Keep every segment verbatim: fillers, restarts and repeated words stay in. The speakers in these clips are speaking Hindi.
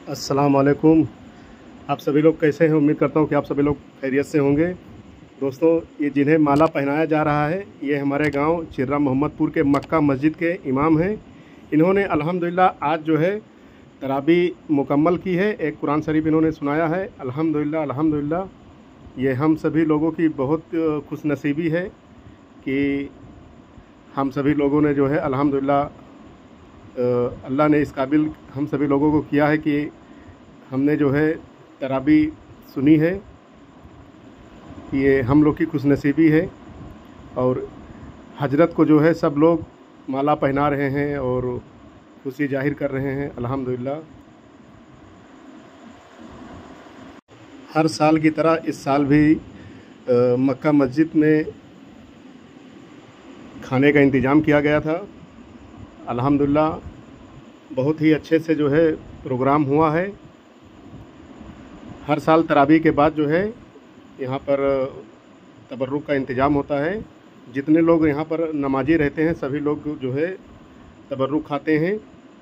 अस्सलाम वालेकुम। आप सभी लोग कैसे हैं? उम्मीद करता हूं कि आप सभी लोग खैरियत से होंगे। दोस्तों, ये जिन्हें माला पहनाया जा रहा है ये हमारे गांव चिर्रा मोहम्मदपुर के मक्का मस्जिद के इमाम हैं। इन्होंने अल्हम्दुलिल्लाह आज जो है तराबी मुकम्मल की है। एक कुरान शरीफ इन्होंने सुनाया है। अल्हम्दुलिल्लाह अल्हम्दुलिल्लाह ये हम सभी लोगों की बहुत खुशनसीबी है कि हम सभी लोगों ने जो है अल्हम्दुलिल्लाह अल्लाह ने इस काबिल हम सभी लोगों को किया है कि हमने जो है तराबी सुनी है। ये हम लोग की खुशनसीबी है और हजरत को जो है सब लोग माला पहना रहे हैं और खुशी जाहिर कर रहे हैं। अल्हम्दुलिल्लाह हर साल की तरह इस साल भी आ, मक्का मस्जिद में खाने का इंतज़ाम किया गया था। अल्हम्दुलिल्लाह बहुत ही अच्छे से जो है प्रोग्राम हुआ है। हर साल तरावी के बाद जो है यहाँ पर तबर्रुक का इंतज़ाम होता है। जितने लोग यहाँ पर नमाजी रहते हैं सभी लोग जो है तबर्रुक खाते हैं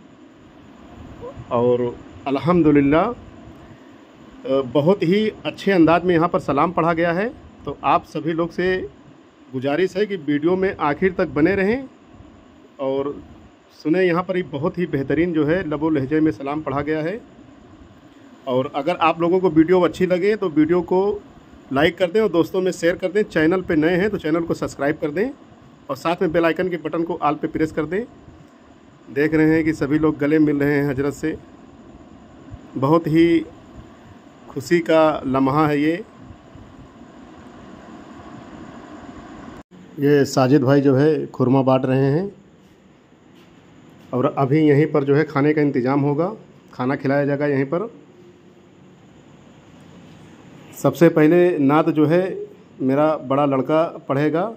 और अल्हम्दुलिल्लाह बहुत ही अच्छे अंदाज में यहाँ पर सलाम पढ़ा गया है। तो आप सभी लोग से गुजारिश है कि वीडियो में आखिर तक बने रहें और सुने। यहाँ पर ही बहुत ही बेहतरीन जो है लबो लहजे में सलाम पढ़ा गया है। और अगर आप लोगों को वीडियो अच्छी लगे तो वीडियो को लाइक कर दें और दोस्तों में शेयर कर दें। चैनल पे नए हैं तो चैनल को सब्सक्राइब कर दें और साथ में बेल आइकन के बटन को आल पे प्रेस कर दें। देख रहे हैं कि सभी लोग गले मिल रहे हैं हजरत से। बहुत ही खुशी का लम्हा है ये। ये साजिद भाई जो है खुरमा बांट रहे हैं और अभी यहीं पर जो है खाने का इंतज़ाम होगा। खाना खिलाया जाएगा यहीं पर। सबसे पहले नात जो है मेरा बड़ा लड़का पढ़ेगा।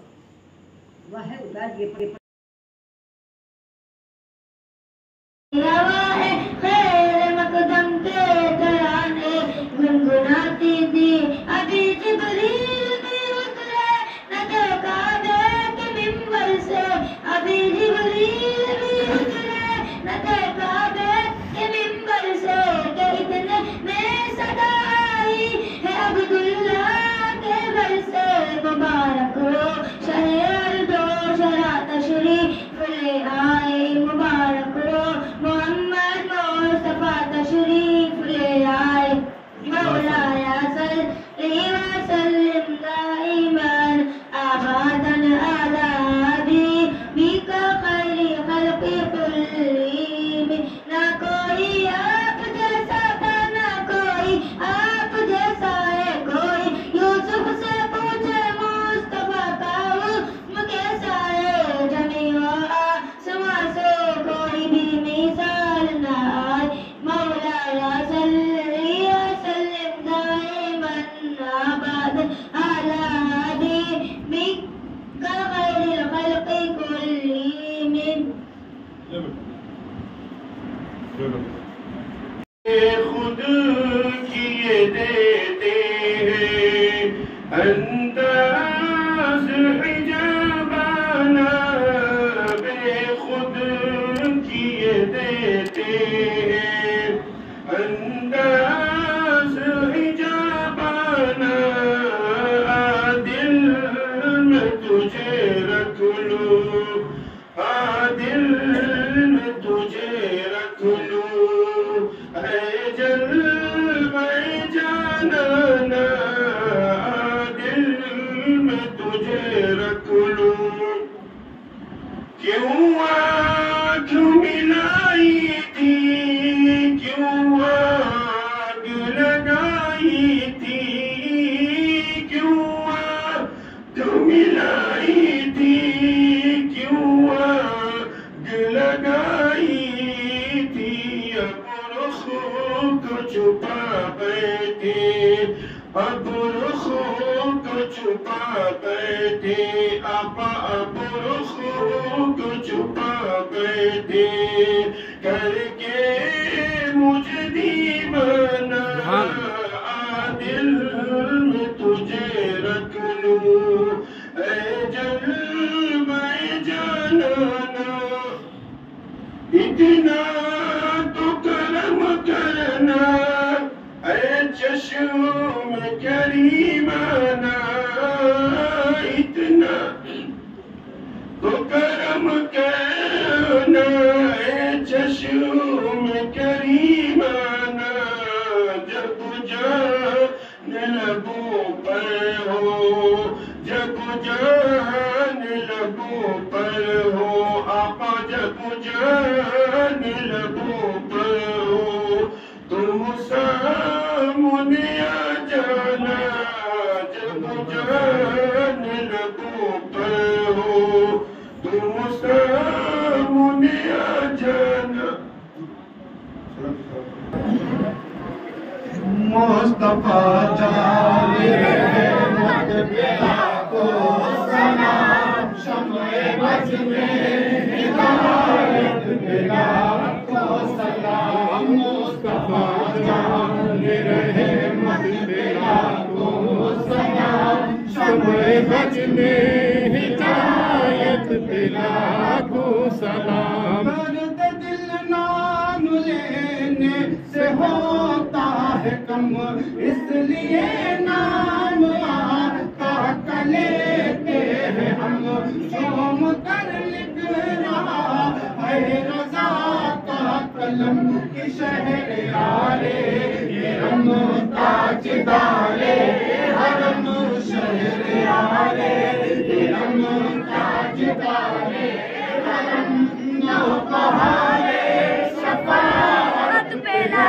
खुद किए देते हैं अंदाज़ हिजाबाना, बेखुद किए देते हैं अंदाज़ हिजाबाना। दिल में तुझे रख लूं, दिल में तुझे रख लूं, है जलवा जानाना। दिल में तुझे रख लूं, क्यों आँख मिलाई थी, क्यों आग लगाई थी, क्यों आँख मिलाई थी, क्यों आग लगाई थी। अब रुखों को छुपा बैठे, अब रुखों को छुपा बैठे, अब अब रुखों को छुपा बैठे, करके मुझे दीवाना। दिल में तुझे रख लूं, ऐ जलवा जानाना। इतना तो करम करना, चशम करीमाना इतना तो करम करना है चशम करीमाना जब जान लबों पर हो जब जान लबों पर हो आपा जब जान लबों पर हो तुम सामने आ जाना जब जान लबों पर हो तुम सामने आ जाना। मुस्तफा जाने रहमत बिला को सलाम शम्ए बज में हिदायत बिला को सलाम मुस्तफा जाने रहमत बिला को सलाम शम्ए बज में हिदायत बिला को सलाम। दर्द दिल नाम लेने से होता है कम इसलिए नाम आका का लेते हैं हम शोम कर लिख रहा है रजा का कलम की शहर यारे ये हम ताजदारे हरम शहर यारे ये हम ताजदारे हरम नौबहारे शफाअत पेला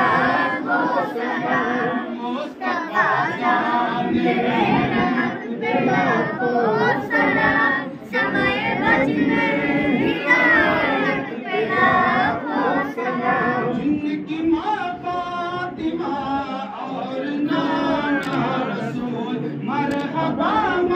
मुस्तफा जाने रहमत बिला को सलाम समय बज में हिदायत बिला को सलाम। जिनकी माँ फातिमा और नाना रसूल मरहबा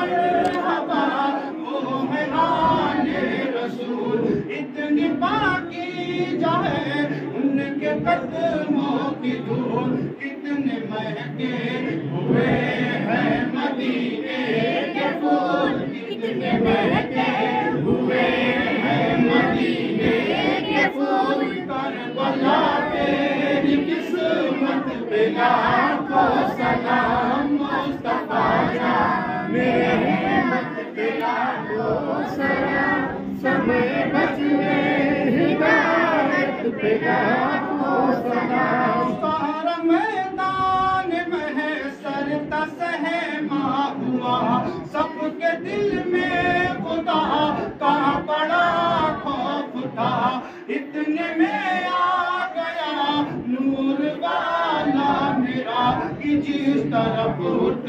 मरहबा वो है आले रसूल इतनी बाकी जाए उनके कदमों की धूल कितने महके हुए हैं मदीने के फूल कितने महके हुए हैं मदीने के फूल करबला तेरी किस्मत पे लाखों सलाम मुस्तफा जाने रहमत पे लाखों सलाम समय बज में हिदायत पे लाखों सलाम। सारा मैदान में सरता सहमा हुआ सबके दिल में खुदा का बड़ा खौफ था इतने में आ गया नूर वाला मेरा कि जिस तरफ उठ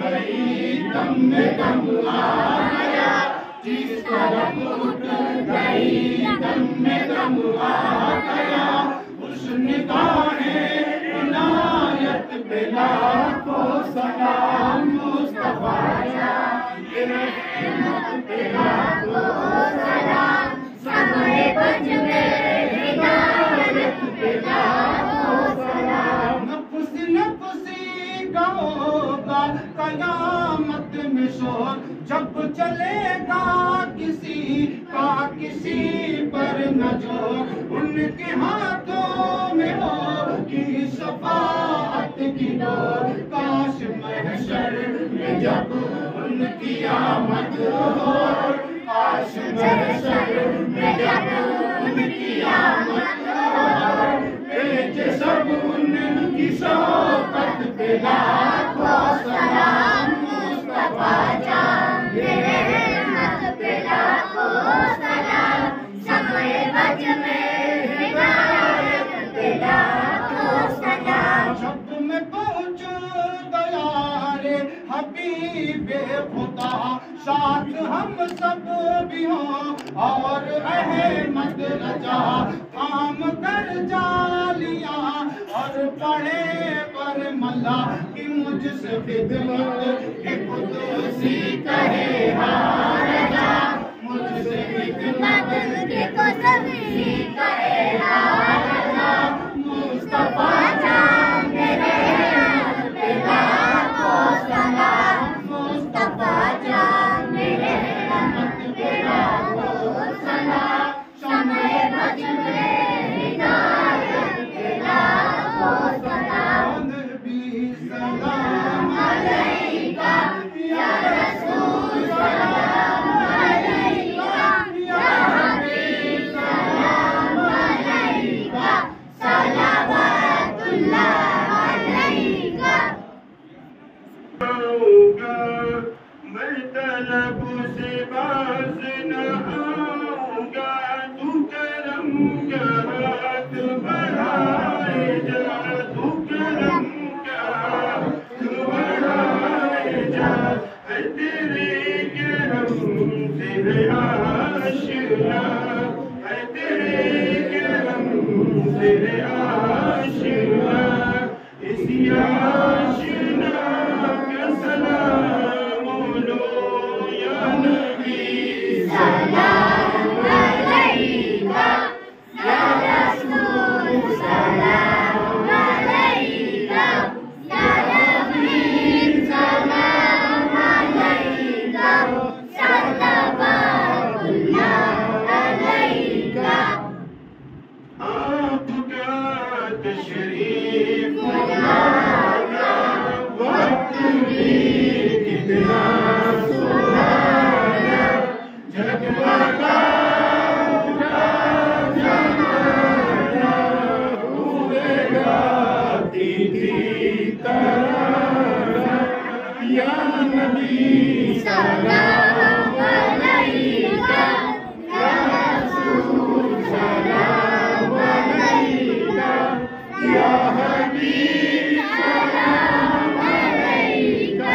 गई दम में दम आ गया जिस तरफ उठ गई दम में दम आ गया उस निगाहें इनायत पे लाखों सलाम मुस्तफा जाने रहमत पे लाखों सलाम समय बज में हिदायत पे लाखों सलाम। नफ्सी नफ्सी का होगा कयामत में शोर जब चलेगा किसी का किसी पर न जोर उनके हाथों में हो कि शफाअत की डोर काश महशर में जब उनकी आमद हो काश महशर में जब उनकी आमद हो भेजे सब उनकी शौकत पे लाखों सलाम मुस्तफा जाने रहमत पे लाखों सलाम समय बज में हिदायत पे लाखों सलाम। जब मैं पहुँचू गया रे हबीबे खुदा साथ हम सब भी हों और अहमद रजा काम कर जालिया और पढ़े पर मल्ला कि मुझसे खिदमत के कुदसी कहे हाँ रजा मुझसे खिदमत के कुदसी कहे हाँ रजा मुस्तफा जाने रहमत पे लाखों सलाम मुस्तफा जाने रहमत पे लाखों सलाम समय बज में हिदायत पे लाखों सलाम। नबी सलाम आशना है तेरे करम से आशना, इसी आशना का सलाम लो या नबी। सलाम अलैका या रसूल, सलाम अलैका या नबी, सलाम अलैका सल्लल्लाहु अलैका। आपका तशरीफ लाना वक्त भी कितना सुहाना, जगमगा उठा जमाना, हुए गाती थी तराना या नबी। सलाम अलैका या रसूल, सलाम अलैका या हबीब सलाम अलैका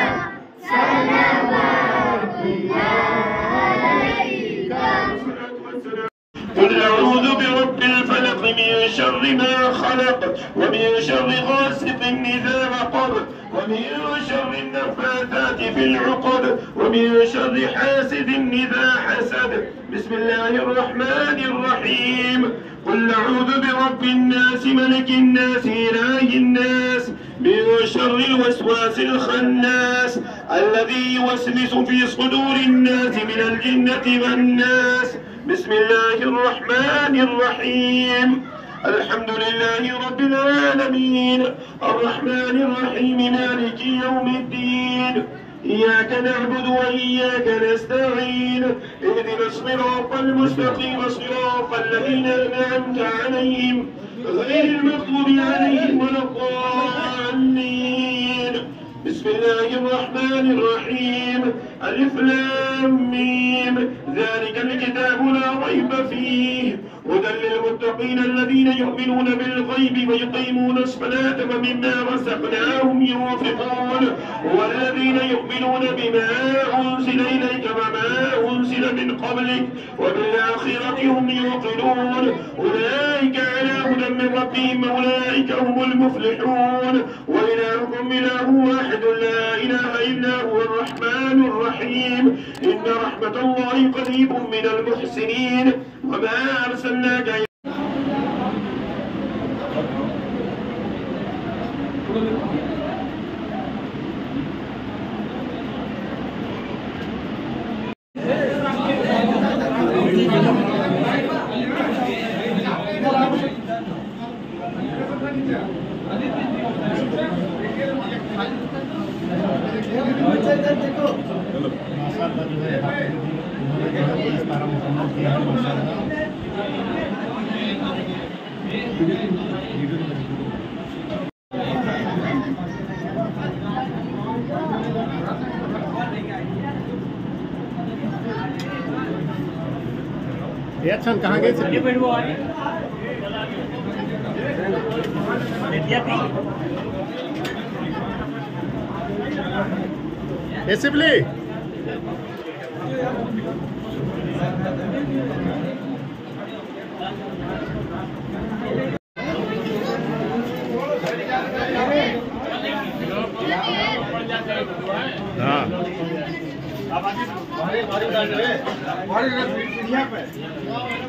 सल्लल्लाहु अलैका। قل أعوذ برب الفلق من شر ما خلق، ومن شر غاسق إذا وقب، ومن شر النفاثات في العقد، ومن شر حاسد إذا حسد. بسم الله الرحمن الرحيم. قل أعوذ برب الناس ملك الناس إله الناس من شر الوسواس الخناس الذي يوسوس في صدور الناس من الجنة والناس. بسم الله الرحمن الرحيم. الحمد لله رب العالمين الرحمن الرحيم مالك يوم الدين. إياك نعبد وإياك نستعين، اهدنا الصراط المستقيم صراط الذين أنعمت عليهم غير المغضوب عليهم ولا الضالين. بسم الله الرحمن الرحيم. ألف لام ميم. ذلك الكتاب لا ريب فيه هدى للمتقين الذين يؤمنون بالغيب ويقيمون الصلاة ومما رزقناهم ينفقون، والذين يؤمنون بما أنزل إليك وما أنزل من قبلك وبالآخرة هم يوقنون. أولئك على هدى من ربهم وأولئك هم المفلحون. وإلهكم إله واحد لا إله إلا هو الرحمن الرحيم. إن رحمة الله قريب من المحسنين. وما أرسلناك माशाअल्लाह जो है उन्होंने जो है इस पारा मुकम्मल किया है माशाअल्लाह। ये अच्छा कहाँ गए थे? ये सिबली हाँ